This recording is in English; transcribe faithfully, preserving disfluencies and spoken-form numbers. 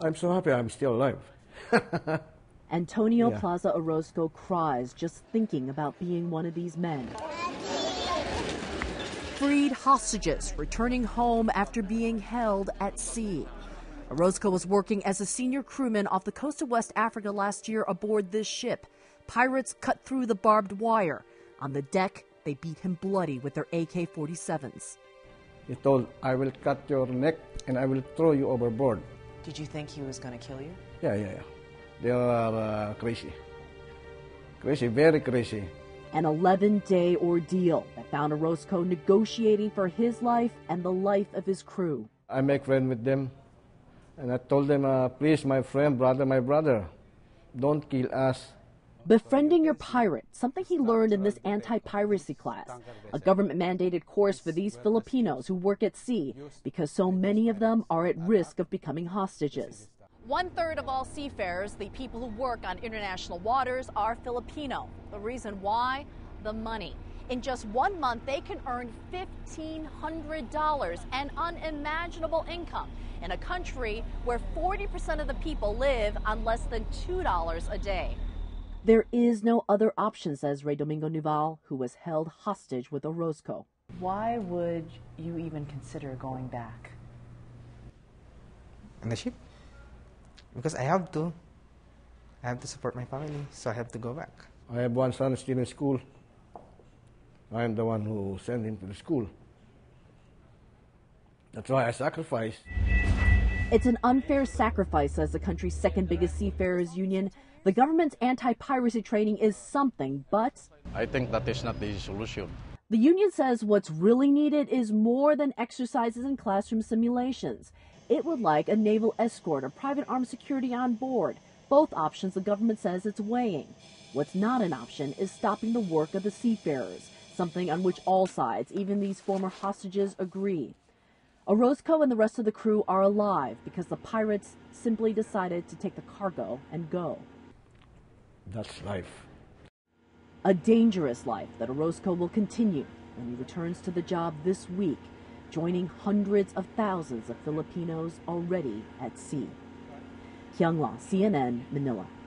I'm so happy I'm still alive. Antonio Yeah. Plaza Orozco cries just thinking about being one of these men. Freed hostages returning home after being held at sea. Orozco was working as a senior crewman off the coast of West Africa last year aboard this ship. Pirates cut through the barbed wire. On the deck, they beat him bloody with their A K forty-sevens. He told, I will cut your neck and I will throw you overboard. Did you think he was going to kill you? Yeah, yeah, yeah. They are uh, crazy. Crazy, very crazy. An eleven-day ordeal that found Orozco negotiating for his life and the life of his crew. I make friend with them, and I told them, uh, please, my friend, brother, my brother, don't kill us. Befriending your pirate, something he learned in this anti-piracy class, a government-mandated course for these Filipinos who work at sea because so many of them are at risk of becoming hostages. One-third of all seafarers, the people who work on international waters, are Filipino. The reason why? The money. In just one month, they can earn fifteen hundred dollars, an unimaginable income, in a country where forty percent of the people live on less than two dollars a day. There is no other option, says Ray Domingo Nival, who was held hostage with Orozco. Why would you even consider going back? On the ship? Because I have to. I have to support my family, so I have to go back. I have one son still in school. I am the one who sent him to the school. That's why I sacrificed. It's an unfair sacrifice, says the country's second biggest seafarers union. The government's anti-piracy training is something, but I think that is not the solution. the union says what's really needed is more than exercises and classroom simulations. It would like a naval escort or private armed security on board, both options the government says it's weighing. What's not an option is stopping the work of the seafarers, something on which all sides, even these former hostages, agree. Orozco and the rest of the crew are alive because the pirates simply decided to take the cargo and go. That's life. A dangerous life that Orozco will continue when he returns to the job this week, joining hundreds of thousands of Filipinos already at sea. Kyung Lah, C N N, Manila.